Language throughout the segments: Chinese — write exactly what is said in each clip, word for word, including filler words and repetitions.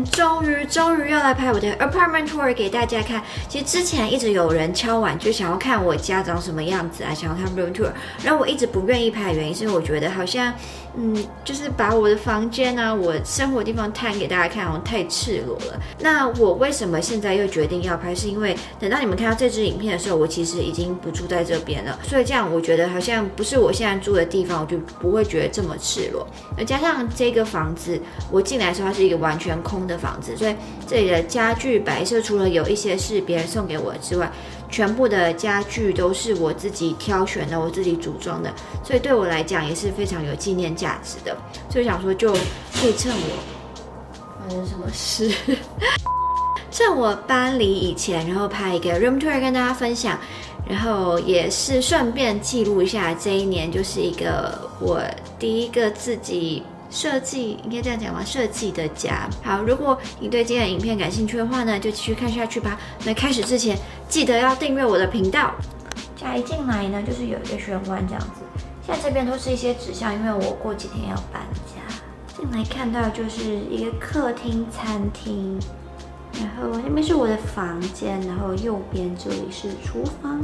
天终于终于要来拍我的 apartment tour 给大家看。其实之前一直有人敲碗，就想要看我家长什么样子啊，想要看 room tour。然后我一直不愿意拍的原因是，我觉得好像，嗯，就是把我的房间啊，我生活的地方摊给大家看，好像太赤裸了。那我为什么现在又决定要拍？是因为等到你们看到这支影片的时候，我其实已经不住在这边了，所以这样我觉得好像不是我现在住的地方，我就不会觉得这么赤裸。而加上这个房子，我进来的时候它是一个完全空的房子，所以这里的家具摆设除了有一些是别人送给我之外，全部的家具都是我自己挑选的，我自己组装的，所以对我来讲也是非常有纪念价值的。所以想说，就可以趁我发生什么事，趁我搬离以前，然后拍一个 room tour 跟大家分享，然后也是顺便记录一下这一年，就是一个我第一个自己设计，应该这样讲吗？设计的家。好，如果你对今天的影片感兴趣的话呢，就继续看下去吧。那开始之前，记得要订阅我的频道。家一进来呢，就是有一个玄关这样子。现在这边都是一些纸箱，因为我过几天要搬家。进来看到就是一个客厅、餐厅，然后那边是我的房间，然后右边这里是厨房。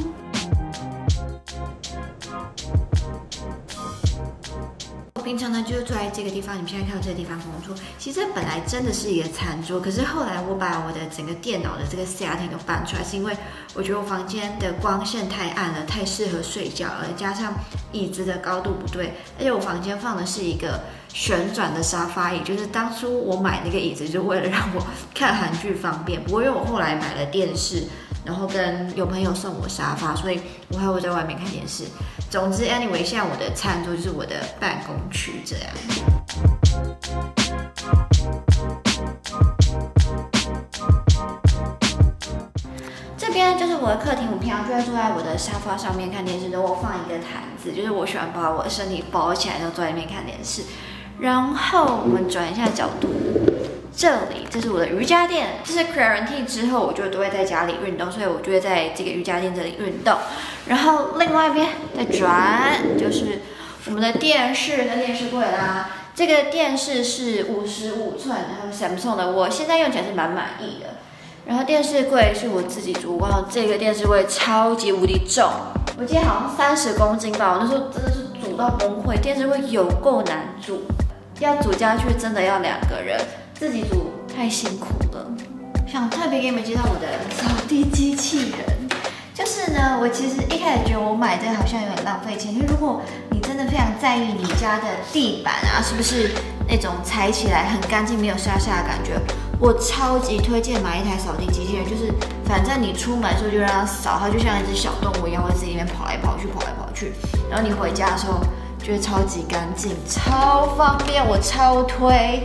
平常呢，就是坐在这个地方，你们现在看到这个地方工作。其实这本来真的是一个餐桌，可是后来我把我的整个电脑的这个 setting 都搬出来，是因为我觉得我房间的光线太暗了，太适合睡觉了，加上椅子的高度不对，而且我房间放的是一个旋转的沙发椅，就是当初我买那个椅子就为了让我看韩剧方便。不过因为我后来买了电视，然后跟有朋友送我沙发，所以我还会在外面看电视。总之 ，anyway， 现在我的餐桌就是我的办公区这样。这边就是我的客厅，我平常就会坐在我的沙发上面看电视，然后我放一个毯子，就是我喜欢把我的身体包起来，然后坐在里面看电视。然后我们转一下角度。这里，这是我的瑜伽垫。就是 quarantine 之后，我就都会在家里运动，所以我就会在这个瑜伽垫这里运动。然后另外一边再转，就是我们的电视跟电视柜啦。这个电视是五十五寸，然后 Samsung 的，我现在用起来是蛮满意的。然后电视柜是我自己组，哇，这个电视柜超级无敌重，我记得好像三十公斤吧，我那时候真的是组到崩溃。电视柜有够难组，要组家具真的要两个人。自己煮太辛苦了，想特别给你们介绍我的扫地机器人。就是呢，我其实一开始觉得我买这个好像有点浪费钱，因为如果你真的非常在意你家的地板啊，是不是那种踩起来很干净、没有沙沙的感觉，我超级推荐买一台扫地机器人。就是反正你出门的时候就让它扫，它就像一只小动物一样，会自己里面跑来跑去、跑来跑去。然后你回家的时候觉得超级干净、超方便，我超推。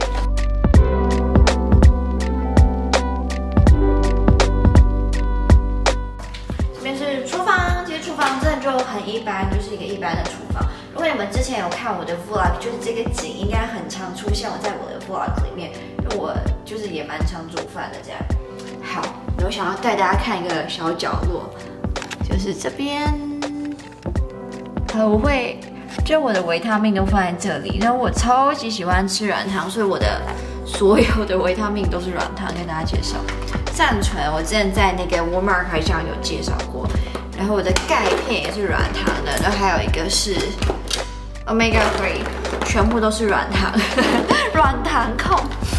真的就很一般，就是一个一般的厨房。如果你们之前有看我的 vlog， 就是这个景应该很常出现我在我的 vlog 里面，因为我就是也蛮常煮饭的这样。好，我想要带大家看一个小角落，就是这边。呃，我会，就我的维他命都放在这里，然后我超级喜欢吃软糖，所以我的所有的维他命都是软糖，跟大家介绍。善存，我之前在那个 Walmart 开箱有介绍过。然后我的钙片也是软糖的，然后还有一个是 omega 三，全部都是软糖，软糖控。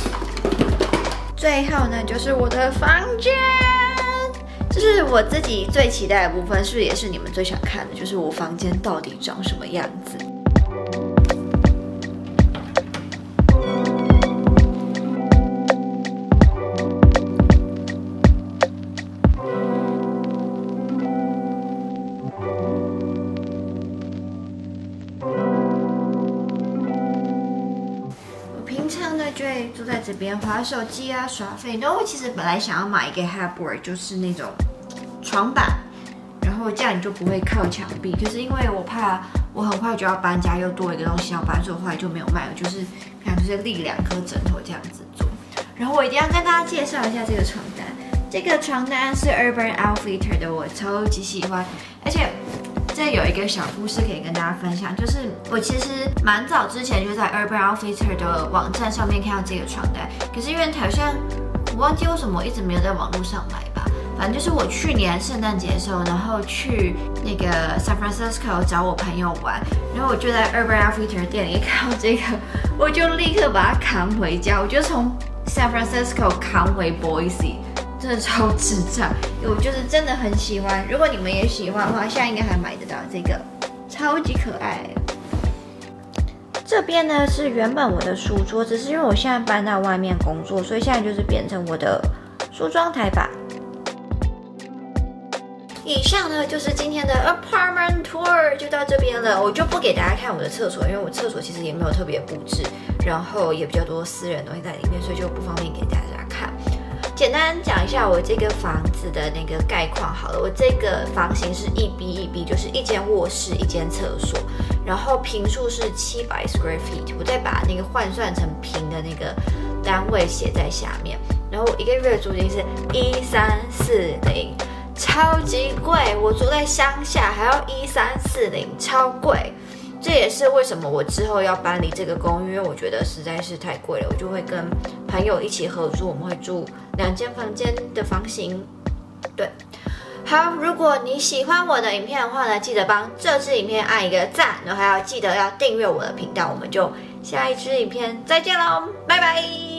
最后呢，就是我的房间，这是我自己最期待的部分，是不是也是你们最想看的？就是我房间到底长什么样子？就会坐在这边滑手机啊、耍废。然后我其实本来想要买一个 headboard， 就是那种床板，然后这样你就不会靠墙壁。可是因为我怕我很快就要搬家，又多一个东西要搬，所以我后来就没有买了。就是平常就是立两颗枕头这样子做。然后我一定要跟大家介绍一下这个床单，这个床单是 Urban Outfitter 的，我超级喜欢，而且这有一个小故事可以跟大家分享，就是我其实蛮早之前就在 Urban Outfitter 的网站上面看到这个床单，可是因为好像我忘记为什么我一直没有在网络上买吧。反正就是我去年圣诞节的时候，然后去那个 San Francisco 找我朋友玩，然后我就在 Urban Outfitter 店里看到这个，我就立刻把它扛回家，我就从 San Francisco 扛回 Boise。真的超智障，我就是真的很喜欢。如果你们也喜欢的话，现在应该还买得到这个，超级可爱。这边呢是原本我的书桌，只是因为我现在搬到外面工作，所以现在就是变成我的梳妆台吧。以上呢就是今天的 apartment tour 就到这边了，我就不给大家看我的厕所，因为我厕所其实也没有特别布置，然后也比较多私人东西在里面，所以就不方便给大家看。简单讲一下我这个房子的那个概况好了，我这个房型是一 B 一 B， 就是一间卧室一间厕所，然后坪数是七百 square feet， 我再把那个换算成坪的那个单位写在下面，然后我一个月租金是一三四零，超级贵，我住在乡下还要一三四零，超贵。这也是为什么我之后要搬离这个公寓，因为我觉得实在是太贵了，我就会跟朋友一起合租，我们会住两间房间的房型。对，好，如果你喜欢我的影片的话呢，记得帮这支影片按一个赞，然后还要记得要订阅我的频道，我们就下一支影片再见喽，拜拜。